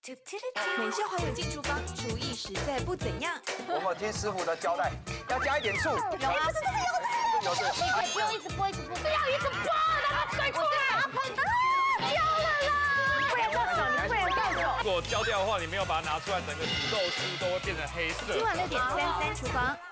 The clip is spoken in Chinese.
每次华友进厨房，厨艺实在不怎样。 我们听师傅的交代，要加一点醋。有啊，有是。 不用一直拨，不要一直拨，让它甩出来。焦了啦！不然到手，你不然到手。 如果焦掉的话，你没有把它拿出来，整个土豆丝都会变成黑色。 今晚6点33厨房。